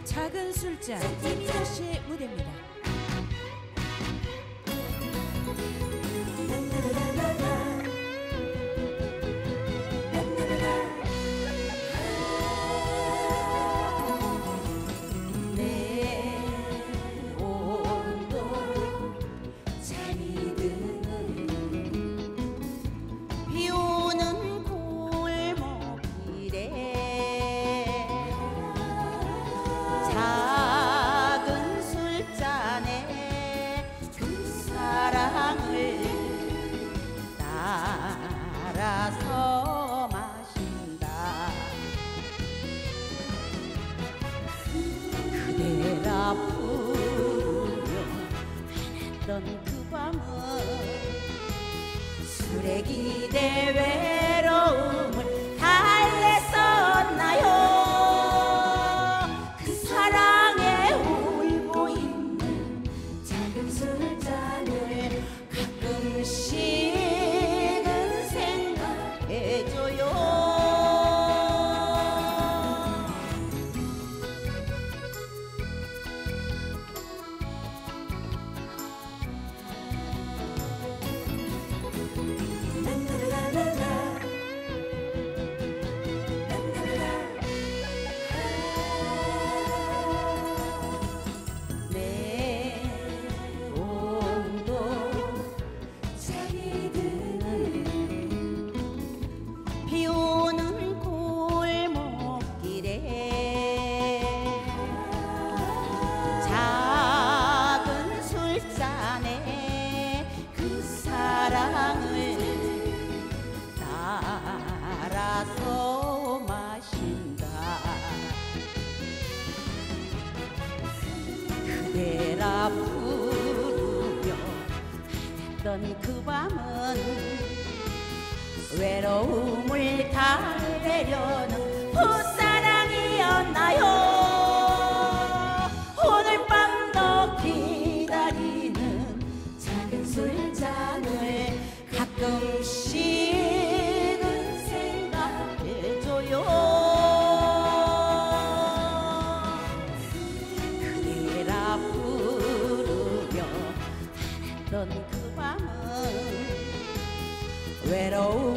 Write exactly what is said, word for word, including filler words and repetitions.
작은 술잔 이민호 씨의 무대입니다. 작은 술잔에 그 사랑을 따라서 마신다. 그대라 부르며 헤맸던 그 밤은 술에 기대 외로움을 달랬었나요? 가끔씩은 생각해줘요. 비오는 골목길에 작은 술잔에 그 사랑을 따라서 마신다. 그대라 부르며 헤맸던 그 밤은 외로움을 달래려는 풋사랑이었나요? 오늘 밤도 기다리는 작은 술잔을 가끔씩은 생각해줘요. 그대라 부르며 헤맸던 그 밤은 외로움